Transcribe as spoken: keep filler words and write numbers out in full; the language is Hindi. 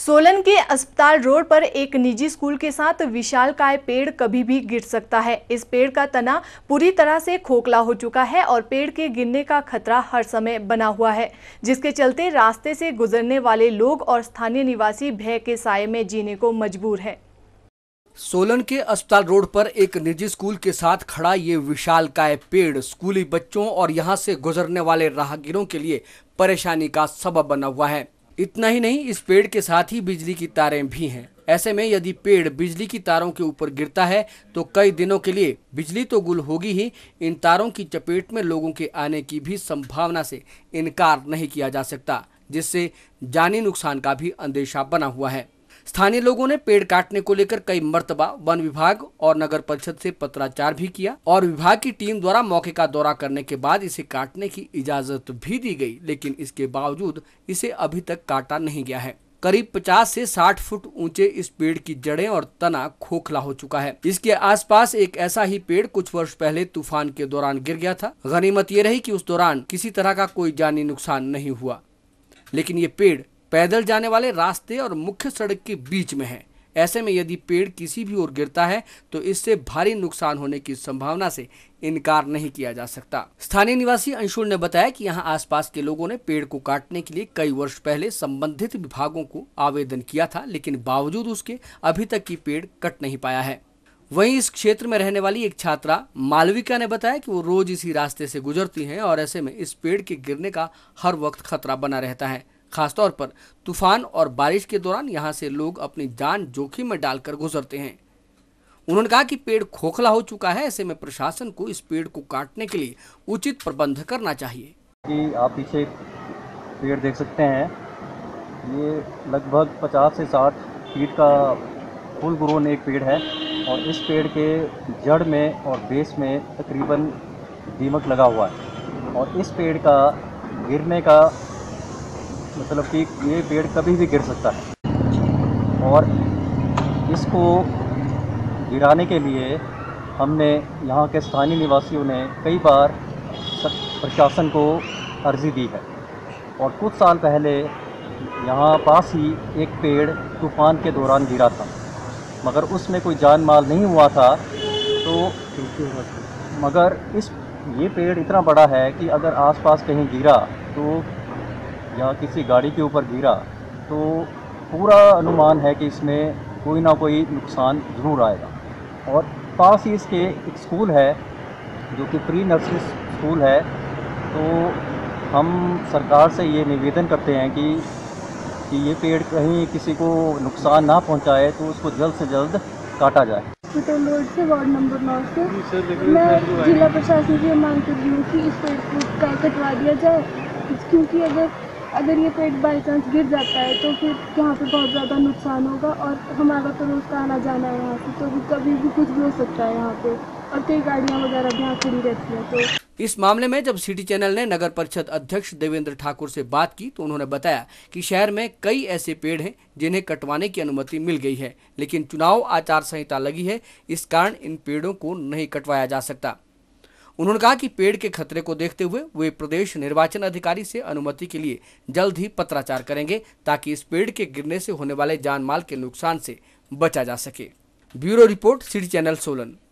सोलन के अस्पताल रोड पर एक निजी स्कूल के साथ विशालकाय पेड़ कभी भी गिर सकता है। इस पेड़ का तना पूरी तरह से खोखला हो चुका है और पेड़ के गिरने का खतरा हर समय बना हुआ है, जिसके चलते रास्ते से गुजरने वाले लोग और स्थानीय निवासी भय के साए में जीने को मजबूर है। सोलन के अस्पताल रोड पर एक निजी स्कूल के साथ खड़ा ये विशालकाय पेड़ स्कूली बच्चों और यहाँ से गुजरने वाले राहगीरों के लिए परेशानी का सबब बना हुआ है। इतना ही नहीं, इस पेड़ के साथ ही बिजली की तारें भी हैं। ऐसे में यदि पेड़ बिजली की तारों के ऊपर गिरता है तो कई दिनों के लिए बिजली तो गुल होगी ही, इन तारों की चपेट में लोगों के आने की भी संभावना से इनकार नहीं किया जा सकता, जिससे जानी नुकसान का भी अंदेशा बना हुआ है। स्थानीय लोगों ने पेड़ काटने को लेकर कई मर्तबा वन विभाग और नगर परिषद से पत्राचार भी किया और विभाग की टीम द्वारा मौके का दौरा करने के बाद इसे काटने की इजाजत भी दी गई, लेकिन इसके बावजूद इसे अभी तक काटा नहीं गया है। करीब पचास से साठ फुट ऊंचे इस पेड़ की जड़ें और तना खोखला हो चुका है। इसके आसपास एक ऐसा ही पेड़ कुछ वर्ष पहले तूफान के दौरान गिर गया था। गनीमत ये रही कि उस दौरान किसी तरह का कोई जानी नुकसान नहीं हुआ, लेकिन ये पेड़ पैदल जाने वाले रास्ते और मुख्य सड़क के बीच में है। ऐसे में यदि पेड़ किसी भी ओर गिरता है तो इससे भारी नुकसान होने की संभावना से इनकार नहीं किया जा सकता। स्थानीय निवासी अंशुल ने बताया कि यहां आसपास के लोगों ने पेड़ को काटने के लिए कई वर्ष पहले संबंधित विभागों को आवेदन किया था, लेकिन बावजूद उसके अभी तक की पेड़ कट नहीं पाया है। वहीं इस क्षेत्र में रहने वाली एक छात्रा मालविका ने बताया कि वो रोज इसी रास्ते से गुजरती हैं और ऐसे में इस पेड़ के गिरने का हर वक्त खतरा बना रहता है। खासतौर पर तूफान और बारिश के दौरान यहां से लोग अपनी जान जोखिम में डालकर गुजरते हैं। उन्होंने कहा कि पेड़ खोखला हो चुका है, ऐसे में प्रशासन को इस पेड़ को काटने के लिए उचित प्रबंध करना चाहिए। कि आप पीछे पेड़ देख सकते हैं, ये लगभग पचास से साठ फीट का फुल ग्रोन एक पेड़ है और इस पेड़ के जड़ में और बेस में तकरीबन दीमक लगा हुआ है और इस पेड़ का गिरने का मतलब कि ये पेड़ कभी भी गिर सकता है और इसको गिराने के लिए हमने यहाँ के स्थानीय निवासियों ने कई बार प्रशासन को अर्जी दी है और कुछ साल पहले यहाँ पास ही एक पेड़ तूफान के दौरान गिरा था, मगर उसमें कोई जान माल नहीं हुआ था। तो मगर इस ये पेड़ इतना बड़ा है कि अगर आसपास कहीं गिरा तो या किसी गाड़ी के ऊपर गिरा तो पूरा अनुमान है कि इसमें कोई ना कोई नुकसान ज़रूर आएगा। और पास ही इसके एक स्कूल है जो कि प्री नर्सरी स्कूल है, तो हम सरकार से ये निवेदन करते हैं कि कि ये पेड़ कहीं किसी को नुकसान ना पहुंचाए तो उसको जल्द से जल्द काटा जाए। अस्पताल रोड से वार्ड नंबर नौ से मैं जिला प्रशासन से मांग कर रही हूँ कि इस पेड़ को कटवा दिया जाए, क्योंकि अगर अगर ये पेड़ बाई चांस गिर जाता है तो फिर यहाँ पे बहुत ज़्यादा नुकसान होगा और हमारा तो रोज़ का आना जाना है यहाँ से, तो भी कभी भी कुछ भी हो सकता है यहाँ पे और कई गाड़ियाँ वगैरह भी यहाँ खड़ी रहती हैं। तो इस मामले में जब सिटी चैनल ने नगर परिषद अध्यक्ष देवेंद्र ठाकुर से बात की तो उन्होंने बताया कि शहर में कई ऐसे पेड़ हैं जिन्हें कटवाने की अनुमति मिल गई है, लेकिन चुनाव आचार संहिता लगी है, इस कारण इन पेड़ों को नहीं कटवाया जा सकता। उन्होंने कहा कि पेड़ के खतरे को देखते हुए वे प्रदेश निर्वाचन अधिकारी से अनुमति के लिए जल्द ही पत्राचार करेंगे, ताकि इस पेड़ के गिरने से होने वाले जान माल के नुकसान से बचा जा सके। Bureau report, city channel Solan.